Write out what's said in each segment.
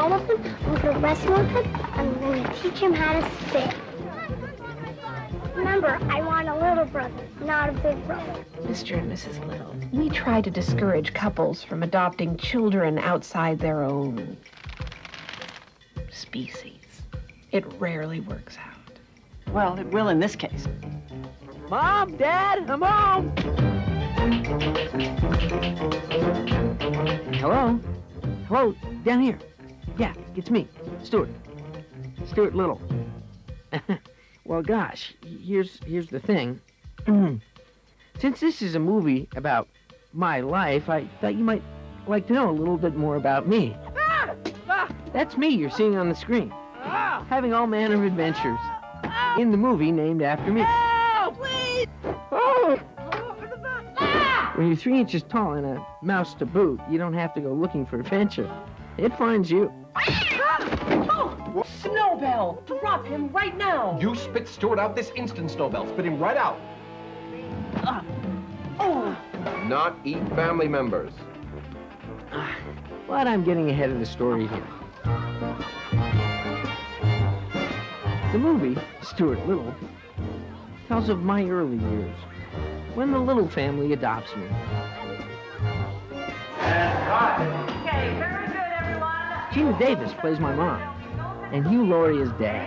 home with him, I'm gonna wrestle with him, and I'm gonna teach him how to spit. Remember, I want a little brother, not a big brother. Mr. and Mrs. Little, we try to discourage couples from adopting children outside their own species. It rarely works out. Well, it will in this case. Mom, Dad, I'm home. Hello? Hello, down here. Yeah, it's me, Stuart. Stuart Little. Well, gosh, here's the thing. Since this is a movie about my life, I thought you might like to know a little bit more about me. That's me you're seeing on the screen, having all manner of adventures in the movie named after me. Please! Oh! When you're 3 inches tall and a mouse to boot, you don't have to go looking for adventure. It finds you. Snowbell! Drop him right now! You spit Stuart out this instant, Snowbell. Spit him right out. Not eat family members. But I'm getting ahead of the story here. The movie, Stuart Little, tells of my early years, when the Little family adopts me. Okay, very good, everyone. Gina Davis plays my mom, and Hugh Laurie is Dad.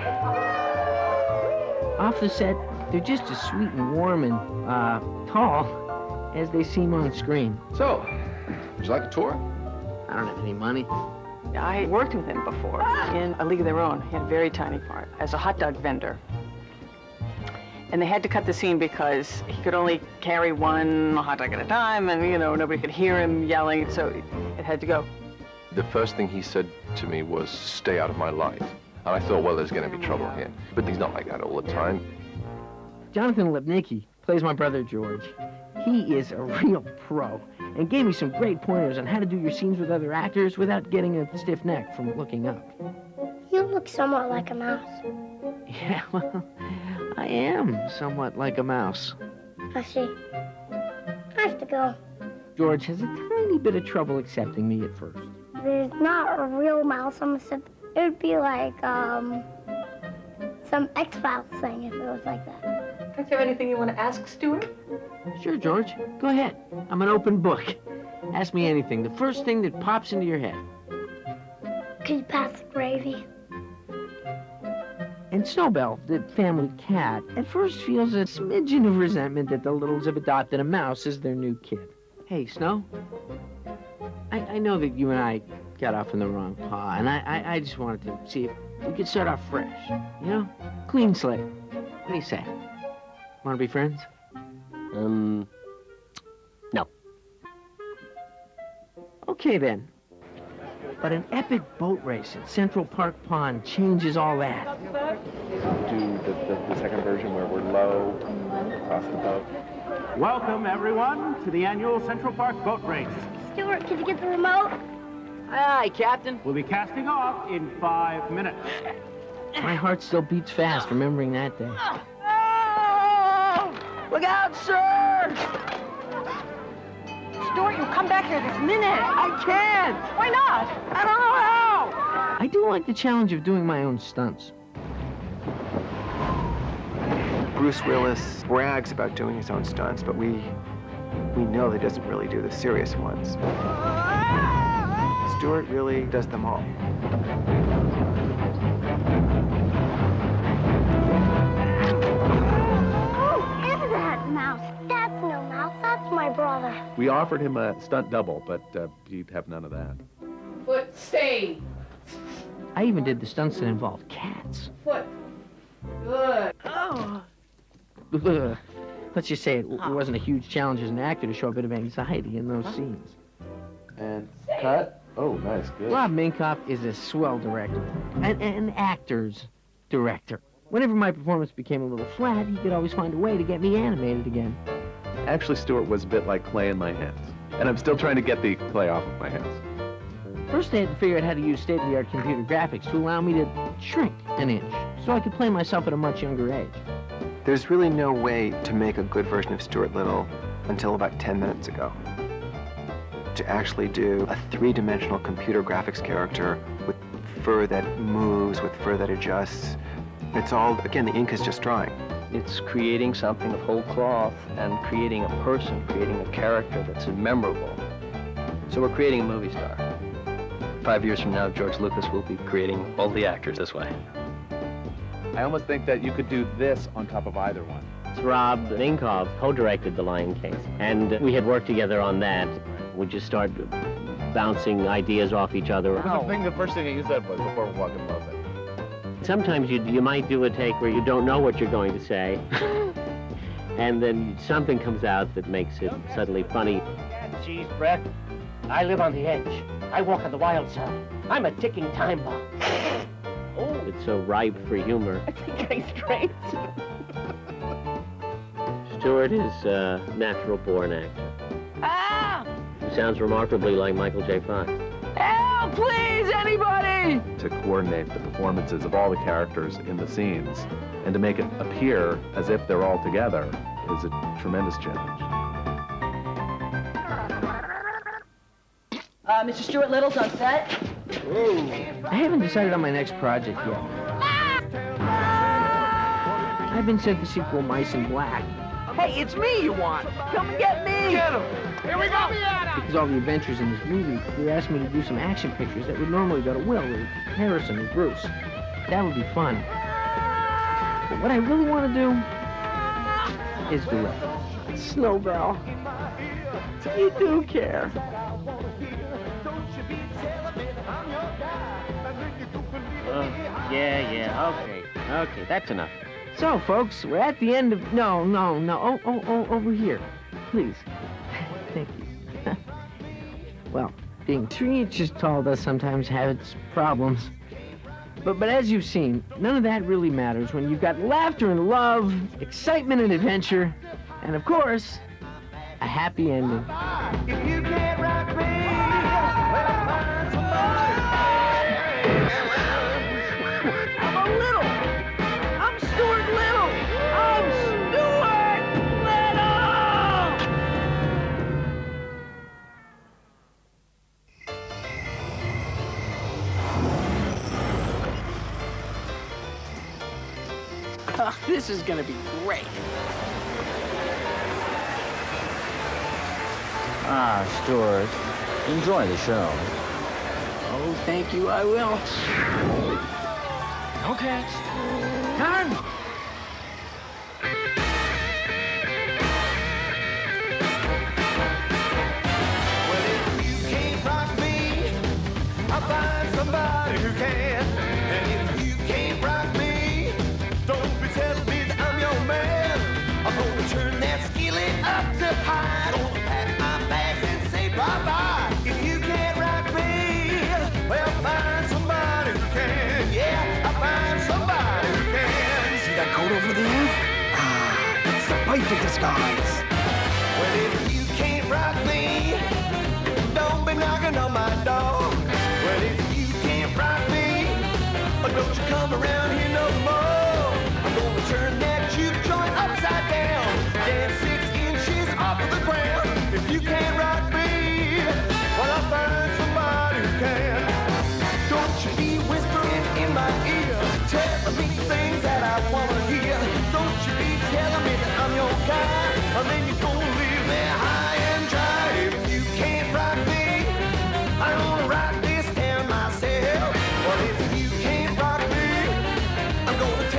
Off the set, they're just as sweet and warm and, tall as they seem on screen. So, would you like a tour? I don't have any money. I worked with him before in A League of Their Own. He had a very tiny part as a hot dog vendor. And they had to cut the scene because he could only carry one hot dog at a time, and, you know, nobody could hear him yelling, so it had to go. The first thing he said to me was, stay out of my life. And I thought, well, there's going to be trouble here. But he's not like that all the time. Jonathan Lipnicki plays my brother George. He is a real pro and gave me some great pointers on how to do your scenes with other actors without getting a stiff neck from looking up. You look somewhat like a mouse. Yeah, well, I am somewhat like a mouse. I see. I have to go. George has a tiny bit of trouble accepting me at first. There's not a real mouse on the set. It would be like, some X-Files thing if it was like that. Don't you have anything you want to ask, Stuart? Sure, George. Go ahead. I'm an open book. Ask me anything. The first thing that pops into your head. Could you pass the gravy? And Snowbell, the family cat, at first feels a smidgen of resentment that the Littles have adopted a mouse as their new kid. Hey, Snow, I know that you and I got off in the wrong paw, and I just wanted to see if we could start off fresh, you know? Clean slate. What do you say? Want to be friends? No. Okay, then. But an epic boat race at Central Park Pond changes all that. Do the second version where we're low across the boat. Welcome, everyone, to the annual Central Park Boat Race. Stuart, could you get the remote? Aye, Captain. We'll be casting off in 5 minutes. My heart still beats fast remembering that day. Oh! Look out, sir! Stuart, you come back here this minute. I can't! Why not? I don't know how! I do like the challenge of doing my own stunts. Bruce Willis brags about doing his own stunts, but we know that he doesn't really do the serious ones. Stuart really does them all. Who is that mouse? That's no mouse. That's my brother. We offered him a stunt double, but he'd have none of that. Foot, stay. I even did the stunts that involved cats. Foot. Good. Oh. Let's just say it wasn't a huge challenge as an actor to show a bit of anxiety in those scenes. And cut. Oh, nice, good. Rob Minkoff is a swell director, an actor's director. Whenever my performance became a little flat, he could always find a way to get me animated again. Actually, Stuart was a bit like clay in my hands. And I'm still trying to get the clay off of my hands. First, I had to figure out how to use state-of-the-art computer graphics to allow me to shrink an inch, so I could play myself at a much younger age. There's really no way to make a good version of Stuart Little until about 10 minutes ago. to actually do a three-dimensional computer graphics character with fur that moves, with fur that adjusts. It's all, again, the ink is just drawing. It's creating something of whole cloth and creating a person, creating a character that's memorable. So we're creating a movie star. 5 years from now, George Lucas will be creating all the actors this way. I almost think that you could do this on top of either one. Rob Minkoff co-directed The Lion King, and we had worked together on that. We just start bouncing ideas off each other. The first thing you said was before we walked in closet. Sometimes you might do a take where you don't know what you're going to say, and then something comes out that makes it suddenly funny. Geez, Brett, I live on the edge. I walk on the wild side. I'm a ticking time bomb. Oh, it's so ripe for humor. I think I straight. Stuart is a natural-born actor. Ah! Who sounds remarkably like Michael J. Fox. Help, please, anybody! To coordinate the performances of all the characters in the scenes and to make it appear as if they're all together is a tremendous challenge. Mr. Stuart Little's on set. I haven't decided on my next project yet. I've been sent the sequel Mice in Black. Hey, it's me you want! Come and get me! Get him! Here we go! Because all the adventures in this movie, they asked me to do some action pictures that would normally go to Will or Harrison or Bruce. That would be fun. But what I really want to do is direct. Snowbell, you do care. Okay, that's enough. So, folks, we're at the end of... No. Oh, over here. Please. Thank you. Well, being 3 inches tall does sometimes have its problems. But as you've seen, none of that really matters when you've got laughter and love, excitement and adventure, and of course, a happy ending. If you can't rock me, This is gonna be great. Stuart, enjoy the show. Oh, thank you, I will. Okay. Turn! well, if you can't rock me, I'll find somebody who can. And if you can't rock me, don't be telling me that I'm your man. I'm gonna turn that skillet up to high. Gonna pack my bags and say bye-bye. If you can't rock me, well, find somebody who can. Yeah, I'll find somebody who can. See that coat over there? It's the perfect disguise. Well, if you can't rock me, don't be knocking on my door. Well, if you can't rock me, don't you come around here no more. I'm gonna turn that juke joint upside down, dance 6 inches off of the ground. If you can't rock me, well, I'll find somebody who can. Don't you be whispering in my ear, telling me things that I wanna hear. Don't you be telling me that I'm your guy, and then you're gonna leave me high and dry. If you can't rock me, I'm gonna rock this town myself. Well, if you can't rock me, I'm gonna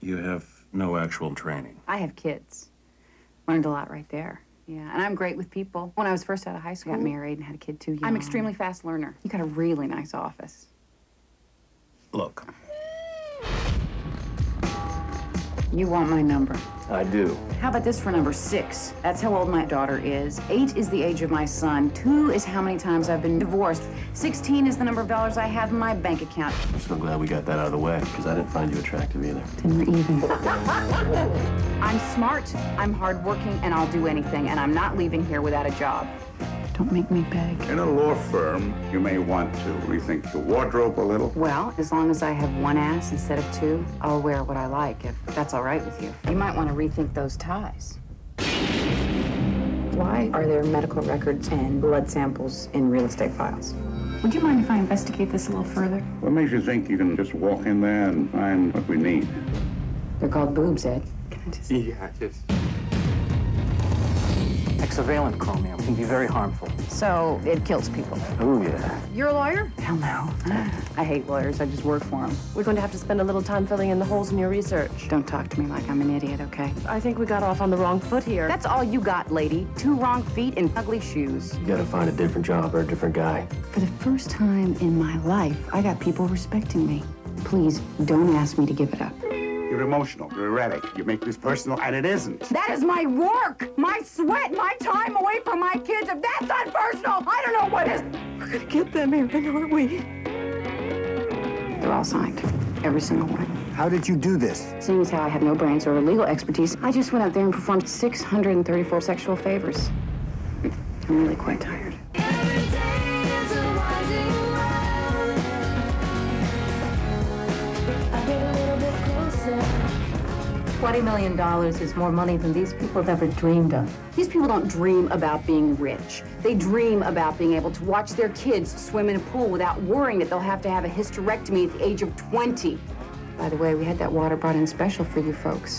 You have no actual training. I have kids. Learned a lot right there. Yeah, and I'm great with people. When I was first out of high school, I got married and had a kid too young. I'm extremely fast learner. You got a really nice office. Look. You want my number. I do. How about this for number 6? That's how old my daughter is. 8 is the age of my son. 2 is how many times I've been divorced. 16 is the number of dollars I have in my bank account. I'm so glad we got that out of the way, because I didn't find you attractive either. Then we're even. I'm smart, I'm hardworking, and I'll do anything, and I'm not leaving here without a job. Don't make me beg. In a law firm, you may want to rethink your wardrobe a little. Well, as long as I have 1 ass instead of 2, I'll wear what I like, if that's all right with you. You might want to rethink those ties. Why are there medical records and blood samples in real estate files? Would you mind if I investigate this a little further? What makes you think you can just walk in there and find what we need? They're called boobs, Ed. Can I just... Yeah, just... Hexavalent chromium can be very harmful. So, it kills people. Oh, yeah. You're a lawyer? Hell no. I hate lawyers. I just work for them. We're going to have to spend a little time filling in the holes in your research. Don't talk to me like I'm an idiot, okay? I think we got off on the wrong foot here. That's all you got, lady. 2 wrong feet and ugly shoes. You gotta find a different job or a different guy. For the first time in my life, I got people respecting me. Please, don't ask me to give it up. You're emotional, you're erratic, you make this personal, and it isn't. That is my work, my sweat, my time away from my kids. If that's unpersonal, I don't know what is. We're gonna get them here, aren't we? They're all signed, every single one. How did you do this? Seeing as how I have no brains or legal expertise, I just went out there and performed 634 sexual favors. I'm really quite tired. $20 million is more money than these people have ever dreamed of. These people don't dream about being rich. They dream about being able to watch their kids swim in a pool without worrying that they'll have to have a hysterectomy at the age of 20. By the way, we had that water brought in special for you folks.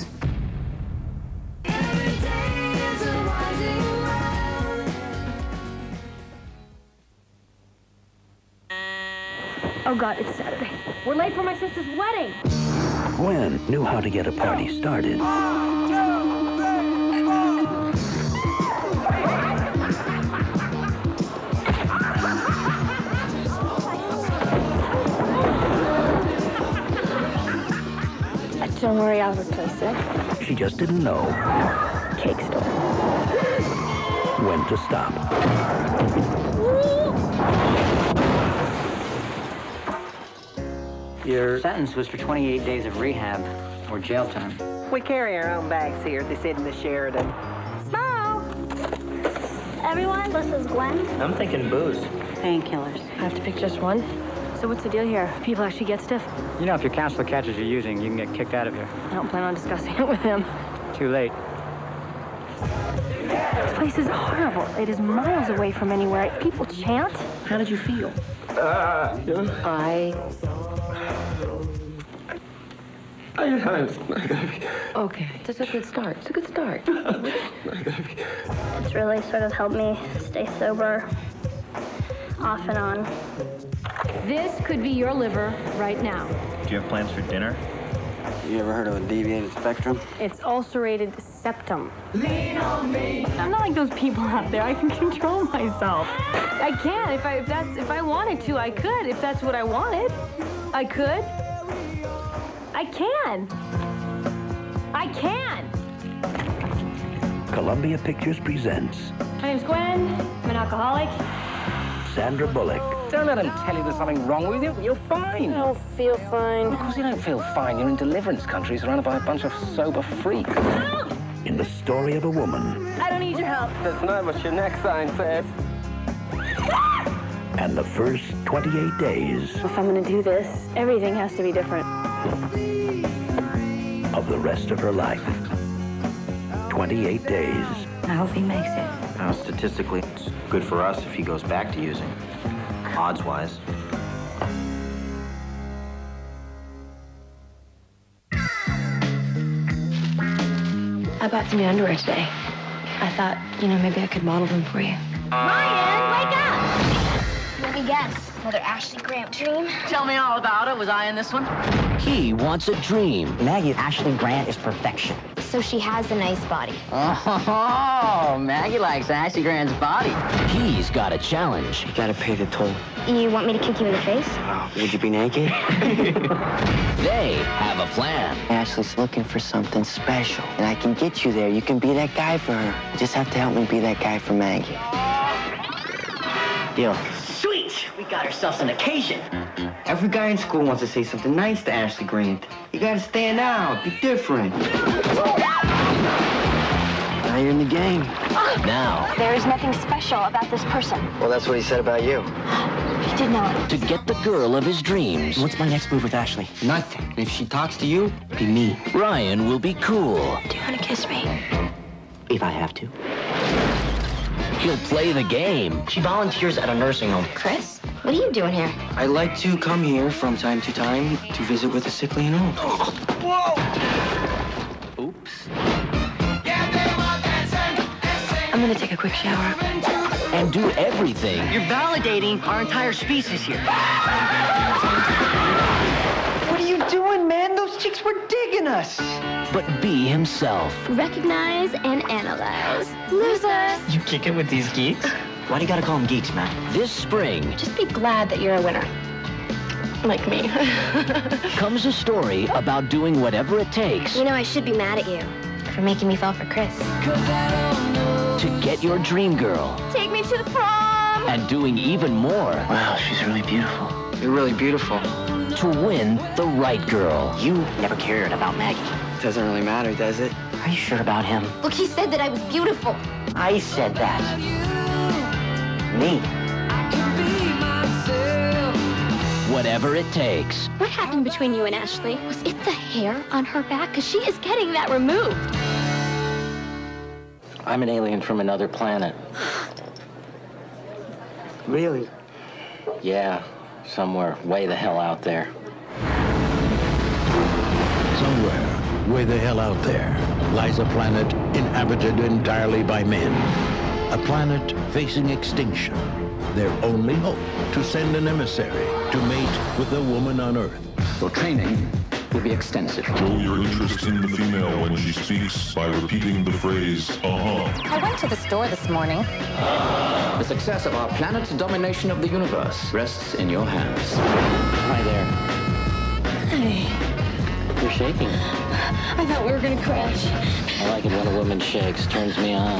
Oh, God, it's Saturday. We're late for my sister's wedding. Gwen knew how to get a party started. Don't worry, I'll replace it. She just didn't know Cake store. when to stop. Your sentence was for 28 days of rehab or jail time. We carry our own bags here. They sit in the Sheridan. Smile! Everyone, this is Gwen. I'm thinking booze. Painkillers. I have to pick just one. So what's the deal here? People actually get stiff? You know, if your counselor catches you using, you can get kicked out of here. I don't plan on discussing it with him. Too late. This place is horrible. It is miles away from anywhere. People chant. How did you feel? Okay, that's a good start. It's a good start. It's really sort of helped me stay sober off and on. This could be your liver right now. Do you have plans for dinner? You ever heard of a deviated spectrum? It's ulcerated septum. Lean on me. I'm not like those people out there. I can control myself. I can. If I wanted to, I could. If that's what I wanted, I could. I can. I can. Columbia Pictures presents My name's Gwen. I'm an alcoholic. Sandra Bullock. Don't let him tell you there's something wrong with you. You're fine. I don't feel fine. Of course you don't feel fine. You're in deliverance country surrounded by a bunch of sober freaks. In the story of a woman I don't need your help. That's not what your neck sign says. and the first 28 days If I'm gonna do this, everything has to be different. of the rest of her life. 28 days. I hope he makes it. Statistically, it's good for us if he goes back to using, odds-wise. I bought some new underwear today. I thought, maybe I could model them for you. Ryan, wake up! Let me guess. Another Ashley Grant dream? Tell me all about it. Was I in this one? He wants a dream. Maggie, Ashley Grant is perfection. So she has a nice body. Oh, Maggie likes Ashley Grant's body. He's got a challenge. You gotta pay the toll. You want me to kick you in the face? Would you be naked? They have a plan. Ashley's looking for something special, and I can get you there. You can be that guy for her. You just have to help me be that guy for Maggie. Deal. Sweet! We got ourselves an occasion. Every guy in school wants to say something nice to Ashley Grant. You gotta stand out, be different. Now you're in the game. Now, There is nothing special about this person. Well, that's what he said about you. He did not. to get the girl of his dreams, What's my next move with Ashley? Nothing. If she talks to you, be me. Ryan will be cool. Do you want to kiss me? If I have to. He'll play the game. She volunteers at a nursing home. Chris, what are you doing here? I like to come here from time to time to visit with the sickly and old. Oops. I'm gonna take a quick shower. And do everything. You're validating our entire species here. What are you doing, man? Those chicks were digging us. But be himself. Recognize and analyze. Losers. You kick it with these geeks? Why do you gotta call them geeks, man? This spring Just be glad that you're a winner. Like me. comes a story about doing whatever it takes You know, I should be mad at you for making me fall for Chris. to get your dream girl. Take me to the prom. And doing even more Wow, she's really beautiful. You're really beautiful. to win the right girl. You never cared about Maggie. Doesn't really matter, does it? Are you sure about him? Look, he said that I was beautiful. I said that. Me. Whatever it takes. What happened between you and Ashley? Was it the hair on her back? Because she is getting that removed. I'm an alien from another planet. Really? Yeah, somewhere way the hell out there. Somewhere, way the hell out there, lies a planet inhabited entirely by men. A planet facing extinction. Their only hope, to send an emissary to mate with a woman on Earth. Your training will be extensive. Show your interest in the female when she speaks by repeating the phrase, uh-huh. I went to the store this morning. The success of our planet's domination of the universe rests in your hands. Hi there. Hey, You're shaking. I thought we were gonna crash. I like it when a woman shakes, turns me on.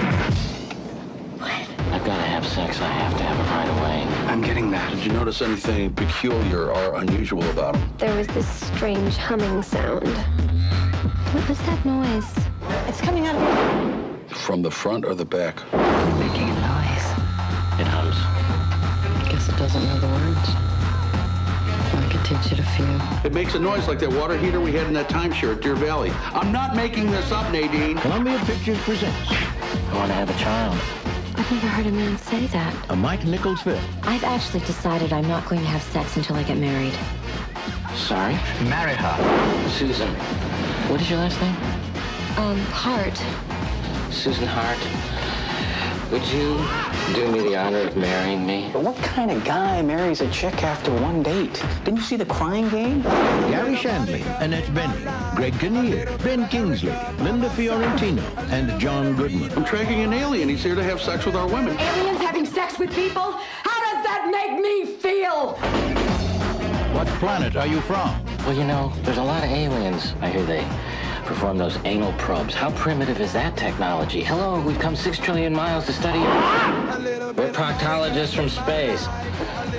I've got to have sex. I have to have it right away. I'm getting that. Did you notice anything peculiar or unusual about him? There was this strange humming sound. What was that noise? It's coming out of your... From the front or the back? Making a noise. It hums. Guess it doesn't know the words. I could teach it a few. It makes a noise like that water heater we had in that timeshare at Deer Valley. I'm not making this up, Nadine. Columbia Pictures presents I want to have a child. I've never heard a man say that. a Mike Nichols film. I've actually decided I'm not going to have sex until I get married. Sorry? Marry her. Susan. What is your last name? Hart. Susan Hart. Would you do me the honor of marrying me? But what kind of guy marries a chick after one date? Didn't you see The Crying Game? Gary Shandling, Annette Bening, Greg Kinnear, Ben Kingsley, Linda Fiorentino, and John Goodman. I'm tracking an alien. He's here to have sex with our women. Aliens having sex with people? How does that make me feel? What planet are you from? Well, you know, there's a lot of aliens. I hear they perform those anal probes. How primitive is that technology? Hello, we've come 6 trillion miles to study you. We're proctologists from space.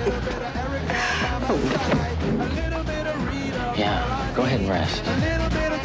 Yeah, go ahead and rest.